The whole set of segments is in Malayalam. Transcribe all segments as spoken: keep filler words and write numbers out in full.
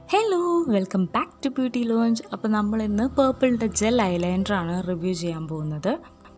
Hello, welcome back to BeautyLounge. അപ്പോൾ നമ്മൾ ഇന്ന് Purppleന്റെ ജെൽ ഐലൈനർ ആണ് റിവ്യൂ ചെയ്യാൻ പോകുന്നത്.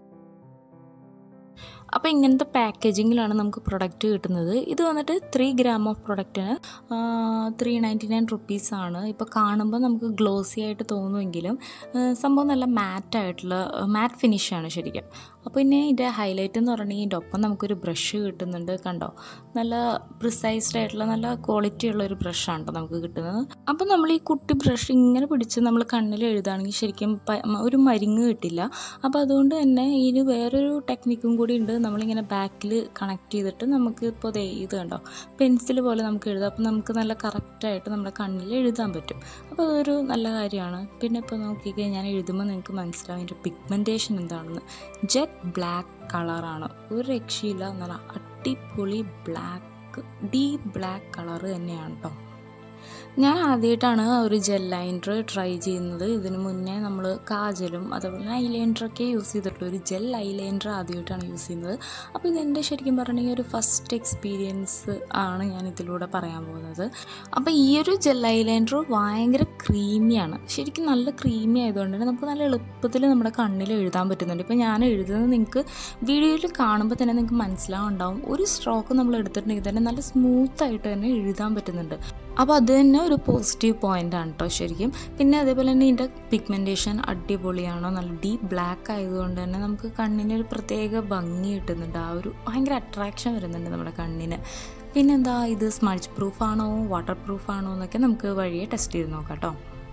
അപ്പോൾ ഇങ്ങനത്തെ പാക്കേജിങ്ങിലാണ് നമുക്ക് പ്രൊഡക്റ്റ് കിട്ടുന്നത്. ഇത് വന്നിട്ട് ത്രീ ഗ്രാം ഓഫ് പ്രൊഡക്റ്റിന് ത്രീ നയൻറ്റി നയൻ റുപ്പീസ് ആണ്. ഇപ്പോൾ കാണുമ്പോൾ നമുക്ക് ഗ്ലോസി ആയിട്ട് തോന്നുമെങ്കിലും സംഭവം നല്ല മാറ്റായിട്ടുള്ള മാറ്റ് ഫിനിഷാണ് ശരിക്കും. അപ്പോൾ പിന്നെ ഇതിൻ്റെ ഹൈലൈറ്റ് എന്ന് പറഞ്ഞാൽ ഇതിൻ്റെ ഒപ്പം നമുക്കൊരു ബ്രഷ് കിട്ടുന്നുണ്ട്. കണ്ടോ, നല്ല പ്രിസൈസ്ഡ് ആയിട്ടുള്ള നല്ല ക്വാളിറ്റി ഉള്ളൊരു ബ്രഷാണ് കേട്ടോ നമുക്ക് കിട്ടുന്നത്. അപ്പോൾ നമ്മൾ ഈ കുട്ടി ബ്രഷ് ഇങ്ങനെ പിടിച്ച് നമ്മൾ കണ്ണിൽ എഴുതുകയാണെങ്കിൽ ശരിക്കും ഒരു മരിങ്ങ് കിട്ടില്ല. അപ്പോൾ അതുകൊണ്ട് തന്നെ ഇതിന് വേറൊരു ടെക്നിക്കും കൂടി ഉണ്ട്. നമ്മളിങ്ങനെ ബാക്കിൽ കണക്ട് ചെയ്തിട്ട് നമുക്ക് ഇപ്പോൾ ഇത് കണ്ടോ പെൻസിൽ പോലെ നമുക്ക് എഴുതാം. അപ്പോൾ നമുക്ക് നല്ല കറക്റ്റായിട്ട് നമ്മുടെ കണ്ണിൽ എഴുതാൻ പറ്റും. അപ്പോൾ അതൊരു നല്ല കാര്യമാണ്. പിന്നെ ഇപ്പോൾ നോക്കിക്കഴിഞ്ഞാൽ ഞാൻ എഴുതുമ്പോൾ നിങ്ങൾക്ക് മനസ്സിലാവും ഇതിൻ്റെ പിഗ്മെൻറ്റേഷൻ എന്താണെന്ന്. ജെറ്റ് ബ്ലാക്ക് കളറാണ്, ഒരു രക്ഷയില്ല. നല്ല അടിപൊളി ബ്ലാക്ക്, ഡീപ്പ് ബ്ലാക്ക് കളറ് തന്നെയാണ് കേട്ടോ. ഞാൻ ആദ്യമായിട്ടാണ് ഒരു ജെൽ ലൈനർ ട്രൈ ചെയ്യുന്നത്. ഇതിന് മുന്നേ നമ്മൾ കാജലും അതുപോലെ ഐലൈനറൊക്കെ യൂസ് ചെയ്തിട്ടുള്ള ഒരു ജെൽ ഐലൈനർ ആദ്യമായിട്ടാണ് യൂസ് ചെയ്യുന്നത്. അപ്പോൾ ഇതെൻ്റെ ശരിക്കും പറഞ്ഞെങ്കിൽ ഒരു ഫസ്റ്റ് എക്സ്പീരിയൻസ് ആണ് ഞാൻ ഇതിലൂടെ പറയാൻ പോകുന്നത്. അപ്പോൾ ഈ ഒരു ജെൽ ഐലൈനർ ഭയങ്കര ക്രീമിയാണ്, ശരിക്കും നല്ല ക്രീമി ആയതുകൊണ്ട് തന്നെ നമുക്ക് നല്ല എളുപ്പത്തിൽ നമ്മുടെ കണ്ണിൽ എഴുതാൻ പറ്റുന്നുണ്ട്. ഇപ്പോൾ ഞാൻ എഴുതുന്നത് നിങ്ങൾക്ക് വീഡിയോയിൽ കാണുമ്പോൾ തന്നെ നിങ്ങൾക്ക് മനസ്സിലാവുണ്ടാവും. ഒരു സ്ട്രോക്ക് നമ്മൾ എടുത്തിട്ടുണ്ടെങ്കിൽ തന്നെ നല്ല സ്മൂത്തായിട്ട് തന്നെ എഴുതാൻ പറ്റുന്നുണ്ട്. അപ്പോൾ അത് തന്നെ ഒരു പോസിറ്റീവ് പോയിൻ്റ് ആണ് കേട്ടോ ശരിക്കും. പിന്നെ അതേപോലെ തന്നെ ഇതിൻ്റെ പിഗ്മെൻറ്റേഷൻ അടിപൊളിയാണ്. നല്ല ഡീപ്പ് ബ്ലാക്ക് ആയതുകൊണ്ട് തന്നെ നമുക്ക് കണ്ണിനൊരു പ്രത്യേക ഭംഗി കിട്ടുന്നുണ്ട്. ആ ഒരു ഭയങ്കര അട്രാക്ഷൻ വരുന്നുണ്ട് നമ്മുടെ കണ്ണിന്. പിന്നെന്താ, ഇത് സ്മഡ്ജ് പ്രൂഫാണോ വാട്ടർ പ്രൂഫാണോ എന്നൊക്കെ നമുക്ക് വഴിയെ ടെസ്റ്റ് ചെയ്ത് നോക്കാം കേട്ടോ.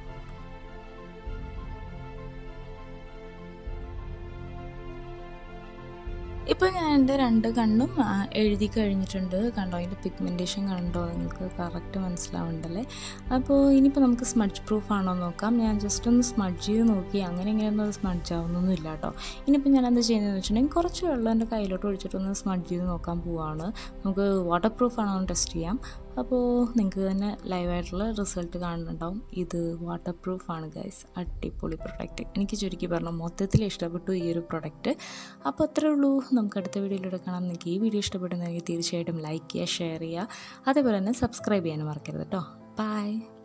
ഇപ്പോൾ ഞാൻ എൻ്റെ രണ്ട് കണ്ണും എഴുതി കഴിഞ്ഞിട്ടുണ്ട്. കണ്ടോ, അതിൻ്റെ പിഗ്മെൻറ്റേഷൻ കണ്ടോ, നിങ്ങൾക്ക് കറക്റ്റ് മനസ്സിലാവുണ്ടല്ലേ. അപ്പോൾ ഇനിയിപ്പോൾ നമുക്ക് സ്മഡ്ജ് പ്രൂഫ് ആണോ നോക്കാം. ഞാൻ ജസ്റ്റ് ഒന്ന് സ്മഡ്ജ് ചെയ്ത് നോക്കി, അങ്ങനെ ഇങ്ങനെയൊന്നും അത് സ്മഡ്ജ് ആവുന്നൊന്നും ഇല്ല കേട്ടോ. ഇനിയിപ്പോൾ ഞാൻ എന്താ ചെയ്യുന്നതെന്ന് വെച്ചിട്ടുണ്ടെങ്കിൽ കുറച്ച് വെള്ളം എൻ്റെ കയ്യിലോട്ട് ഒഴിച്ചിട്ടൊന്ന് സ്മഡ്ജ് ചെയ്ത് നോക്കാൻ പോവാണ്. നമുക്ക് വാട്ടർ പ്രൂഫ് ആണോ എന്ന് ടെസ്റ്റ് ചെയ്യാം. അപ്പോൾ നിങ്ങൾക്ക് തന്നെ ലൈവായിട്ടുള്ള റിസൾട്ട് കാണുന്നുണ്ടാവും. ഇത് വാട്ടർ പ്രൂഫാണ് ഗൈസ്, അടിപൊളി പ്രൊഡക്റ്റ്. എനിക്ക് ചുരുക്കി പറഞ്ഞാൽ മൊത്തത്തിൽ ഇഷ്ടപ്പെട്ടു ഈ ഒരു പ്രൊഡക്റ്റ്. അപ്പോൾ അത്രേ ഉള്ളൂ. നമുക്ക് അടുത്ത വീഡിയോയിലൂടെ കാണാം. നിങ്ങൾക്ക് ഈ വീഡിയോ ഇഷ്ടപ്പെടുന്നെങ്കിൽ തീർച്ചയായിട്ടും ലൈക്ക് ചെയ്യുക, ഷെയർ ചെയ്യുക, അതേപോലെ തന്നെ സബ്സ്ക്രൈബ് ചെയ്യാനും മറക്കരുത് കേട്ടോ. ബൈ.